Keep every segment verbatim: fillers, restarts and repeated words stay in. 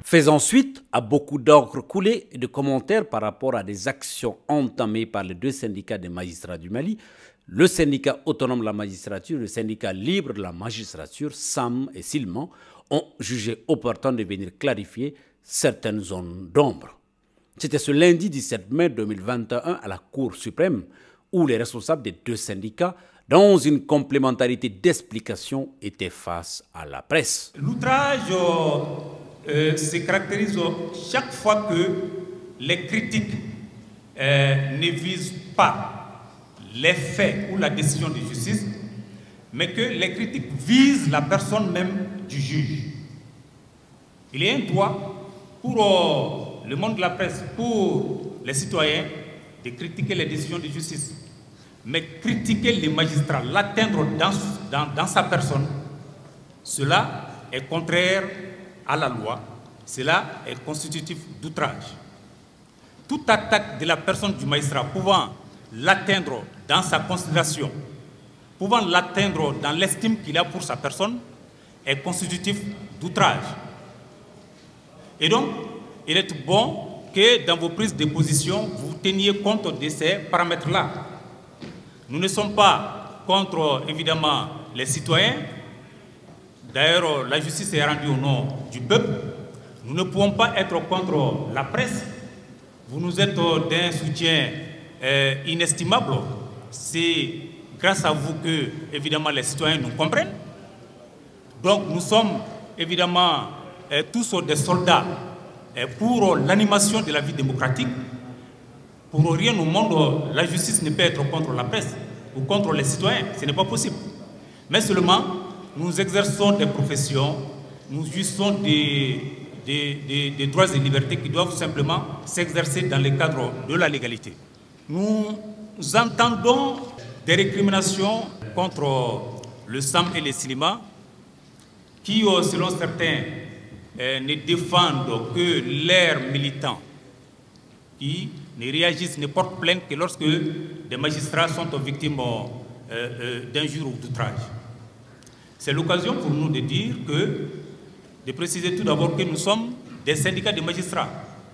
Faisant suite à beaucoup d'encre coulée et de commentaires par rapport à des actions entamées par les deux syndicats des magistrats du Mali, le syndicat autonome de la magistrature et le syndicat libre de la magistrature, S A M et Silman, ont jugé opportun de venir clarifier certaines zones d'ombre. C'était ce lundi dix-sept mai deux mille vingt et un à la Cour suprême où les responsables des deux syndicats, dans une complémentarité d'explications, étaient face à la presse. L'outrage euh, se caractérise chaque fois que les critiques euh, ne visent pas les faits ou la décision de justice, mais que les critiques visent la personne même du juge. Il y a un droit pour euh, le monde de la presse, pour les citoyens, de critiquer les décisions de justice. Mais critiquer les magistrats, l'atteindre dans, dans, dans sa personne, cela est contraire à la loi, cela est constitutif d'outrage. Toute attaque de la personne du magistrat pouvant l'atteindre dans sa considération, pouvant l'atteindre dans l'estime qu'il a pour sa personne, est constitutif d'outrage. Et donc, il est bon que dans vos prises de position, vous teniez compte de ces paramètres-là. Nous ne sommes pas contre, évidemment, les citoyens. D'ailleurs, la justice est rendue au nom du peuple. Nous ne pouvons pas être contre la presse. Vous nous êtes d'un soutien euh, inestimable. C'est grâce à vous que, évidemment, les citoyens nous comprennent. Donc, nous sommes, évidemment, euh, tous des soldats euh, pour l'animation de la vie démocratique. Pour rien au monde, la justice ne peut être contre la presse ou contre les citoyens. Ce n'est pas possible. Mais seulement, nous exerçons des professions, nous jouissons des, des, des, des droits et libertés qui doivent simplement s'exercer dans le cadre de la légalité. Nous entendons des récriminations contre le S A M et les Silman qui, selon certains, ne défendent que leurs militants qui ne réagissent, ne portent plainte que lorsque des magistrats sont victimes euh, euh, d'injures ou d'outrages. C'est l'occasion pour nous de dire que, de préciser tout d'abord que nous sommes des syndicats de magistrats.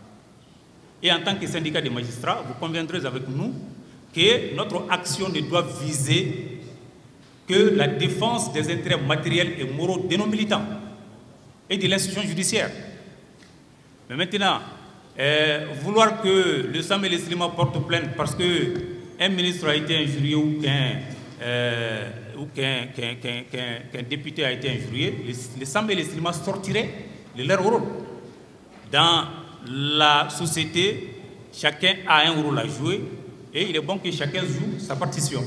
Et en tant que syndicats de magistrats, vous conviendrez avec nous que notre action ne doit viser que la défense des intérêts matériels et moraux de nos militants et de l'institution judiciaire. Mais maintenant, Euh, vouloir que le S A M et les Silman portent plainte parce qu'un ministre a été injurié ou qu'un euh, qu'un qu'un qu'un qu'un qu'un député a été injurié, les, les S A M et les Silman sortiraient de leur rôle. Dans la société, chacun a un rôle à jouer et il est bon que chacun joue sa partition.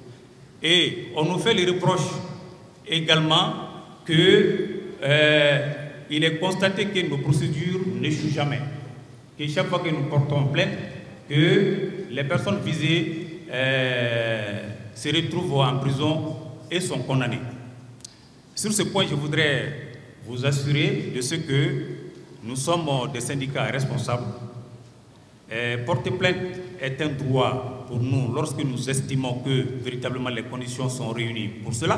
Et on nous fait les reproches également que euh, il est constaté que nos procédures n'échouent jamais. Que chaque fois que nous portons plainte, que les personnes visées euh, se retrouvent en prison et sont condamnées. Sur ce point, je voudrais vous assurer de ce que nous sommes des syndicats responsables. Euh, porter plainte est un droit pour nous lorsque nous estimons que véritablement les conditions sont réunies pour cela,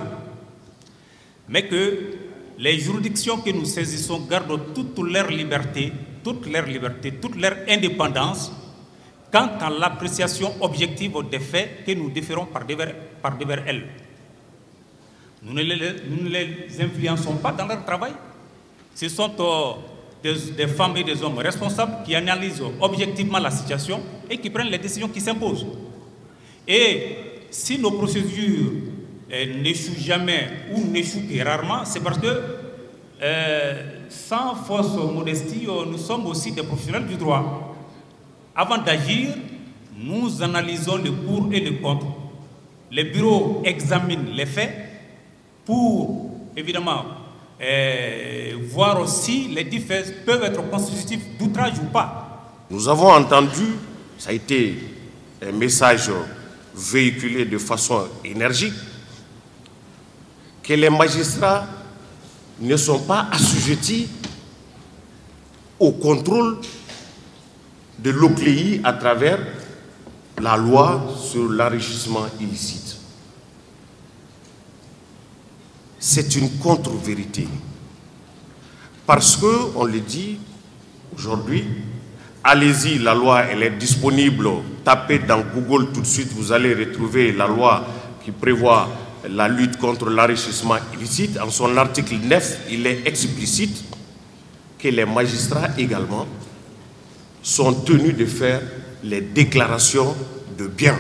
mais que les juridictions que nous saisissons gardent toute leur liberté, toute leur liberté, toute leur indépendance quant à l'appréciation objective des faits que nous déférons par devers, par devers elles. Nous ne, les, nous ne les influençons pas dans leur travail. Ce sont euh, des, des femmes et des hommes responsables qui analysent objectivement la situation et qui prennent les décisions qui s'imposent. Et si nos procédures euh, n'échouent jamais ou n'échouent que rarement, c'est parce que euh, sans fausse modestie, nous sommes aussi des professionnels du droit. Avant d'agir, nous analysons le pour et le contre. Les bureaux examinent les faits pour, évidemment, euh, voir si les dix faits peuvent être constitutifs d'outrage ou pas. Nous avons entendu, ça a été un message véhiculé de façon énergique, que les magistrats ne sont pas assujettis au contrôle de l'O C L E I à travers la loi sur l'enrichissement illicite. C'est une contre-vérité. Parce que, on le dit, Aujourd'hui, allez-y, la loi, elle est disponible. Tapez dans Google tout de suite, vous allez retrouver la loi qui prévoit la lutte contre l'enrichissement illicite. En son article neuf, il est explicite que les magistrats également sont tenus de faire les déclarations de biens.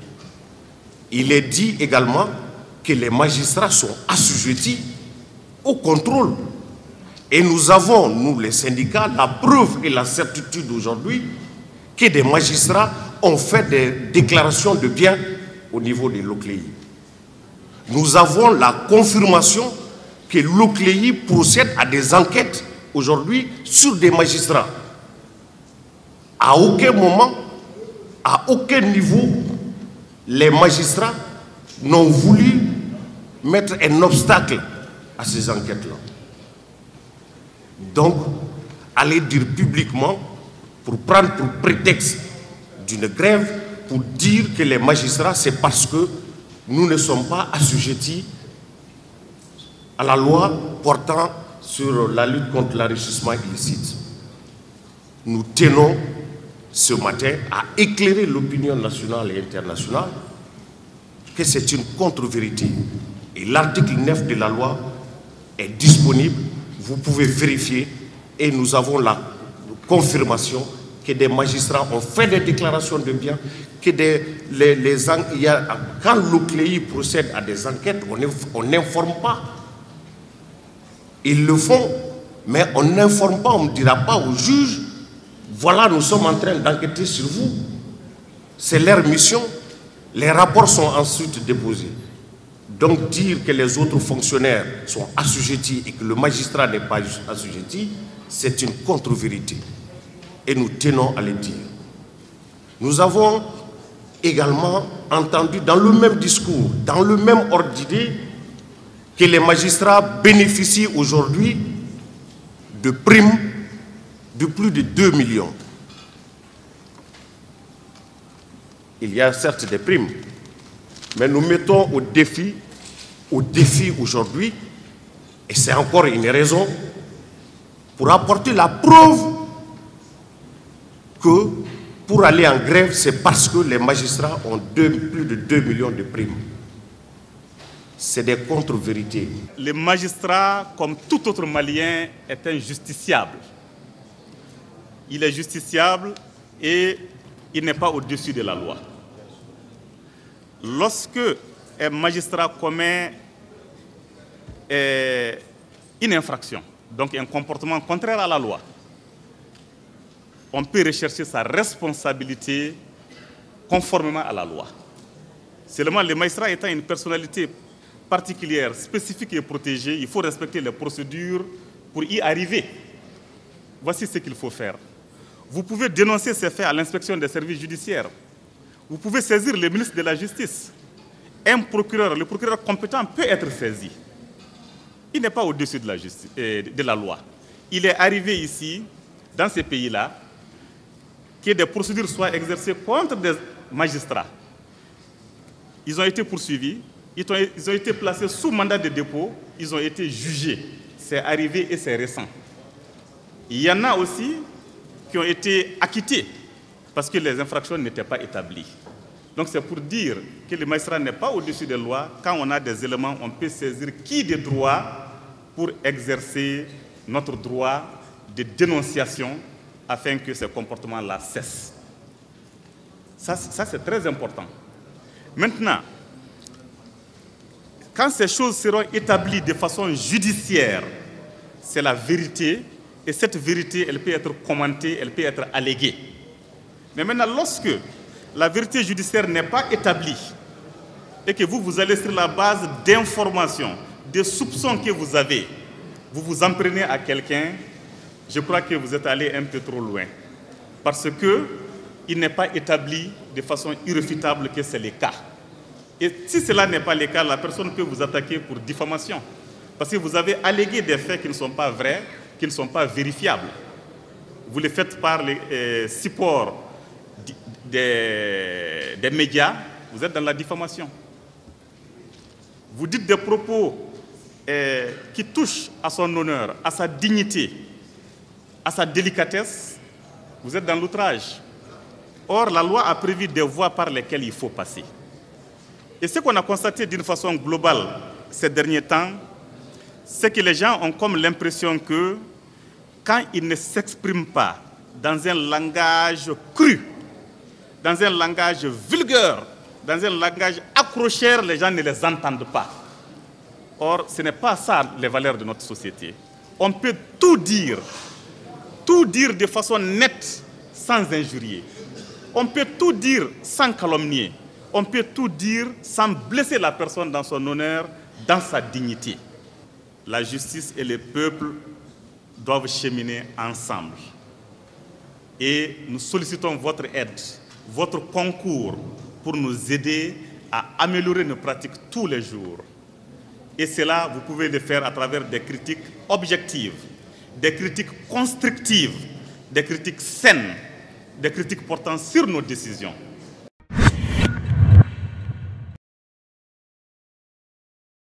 Il est dit également que les magistrats sont assujettis au contrôle. Et nous avons, nous les syndicats, la preuve et la certitude aujourd'hui que des magistrats ont fait des déclarations de biens au niveau de l'O C L E I. Nous avons la confirmation que l'O C L E I procède à des enquêtes aujourd'hui sur des magistrats. À aucun moment, à aucun niveau, les magistrats n'ont voulu mettre un obstacle à ces enquêtes-là. Donc, aller dire publiquement, pour prendre pour prétexte d'une grève, pour dire que les magistrats, c'est parce que nous ne sommes pas assujettis à la loi portant sur la lutte contre l'enrichissement illicite. Nous tenons ce matin à éclairer l'opinion nationale et internationale que c'est une contre-vérité. Et l'article neuf de la loi est disponible, vous pouvez vérifier, et nous avons la confirmation que des magistrats ont fait des déclarations de biens, que des, les, les, il y a, quand l'O C L E I procède à des enquêtes, on n'informe pas. Ils le font, mais on n'informe pas, on ne dira pas aux juges, voilà, nous sommes en train d'enquêter sur vous. C'est leur mission. Les rapports sont ensuite déposés. Donc dire que les autres fonctionnaires sont assujettis et que le magistrat n'est pas assujetti, c'est une contre-vérité. Et nous tenons à le dire. Nous avons également entendu dans le même discours, dans le même ordre d'idée, que les magistrats bénéficient aujourd'hui de primes de plus de deux millions. Il y a certes des primes, mais nous mettons au défi, au défi aujourd'hui, et c'est encore une raison pour apporter la preuve que pour aller en grève, c'est parce que les magistrats ont deux, plus de deux millions de primes. C'est des contre-vérités. Le magistrat, comme tout autre Malien, est un justiciable. Il est justiciable et il n'est pas au-dessus de la loi. Lorsque un magistrat commet euh, une infraction, donc un comportement contraire à la loi, on peut rechercher sa responsabilité conformément à la loi. Seulement, le magistrat étant une personnalité particulière, spécifique et protégée, il faut respecter les procédures pour y arriver. Voici ce qu'il faut faire. Vous pouvez dénoncer ces faits à l'inspection des services judiciaires. Vous pouvez saisir le ministre de la Justice. Un procureur, le procureur compétent peut être saisi. Il n'est pas au-dessus de la justice, euh, de la loi. Il est arrivé ici, dans ces pays-là, que des procédures soient exercées contre des magistrats. Ils ont été poursuivis, ils ont, ils ont été placés sous mandat de dépôt, ils ont été jugés. C'est arrivé et c'est récent. Il y en a aussi qui ont été acquittés parce que les infractions n'étaient pas établies. Donc c'est pour dire que le magistrat n'est pas au-dessus des lois. Quand on a des éléments, on peut saisir qui des droits pour exercer notre droit de dénonciation afin que ces comportements-là cessent. Ça, ça c'est très important. Maintenant, quand ces choses seront établies de façon judiciaire, c'est la vérité, et cette vérité, elle peut être commentée, elle peut être alléguée. Mais maintenant, lorsque la vérité judiciaire n'est pas établie, et que vous, vous allez sur la base d'informations, de soupçons que vous avez, vous vous en prenez à quelqu'un, je crois que vous êtes allé un peu trop loin. Parce qu'il n'est pas établi de façon irréfutable que c'est le cas. Et si cela n'est pas le cas, la personne peut vous attaquer pour diffamation. Parce que vous avez allégué des faits qui ne sont pas vrais, qui ne sont pas vérifiables. Vous les faites par les euh, supports des, des médias, vous êtes dans la diffamation. Vous dites des propos euh, qui touchent à son honneur, à sa dignité, à sa délicatesse, vous êtes dans l'outrage. Or, la loi a prévu des voies par lesquelles il faut passer. Et ce qu'on a constaté d'une façon globale ces derniers temps, c'est que les gens ont comme l'impression que quand ils ne s'expriment pas dans un langage cru, dans un langage vulgaire, dans un langage accrocheur, les gens ne les entendent pas. Or, ce n'est pas ça les valeurs de notre société. On peut tout dire, tout dire de façon nette, sans injurier. On peut tout dire sans calomnier. On peut tout dire sans blesser la personne dans son honneur, dans sa dignité. La justice et le peuple doivent cheminer ensemble. Et nous sollicitons votre aide, votre concours pour nous aider à améliorer nos pratiques tous les jours. Et cela, vous pouvez le faire à travers des critiques objectives, des critiques constructives, des critiques saines, des critiques portant sur nos décisions.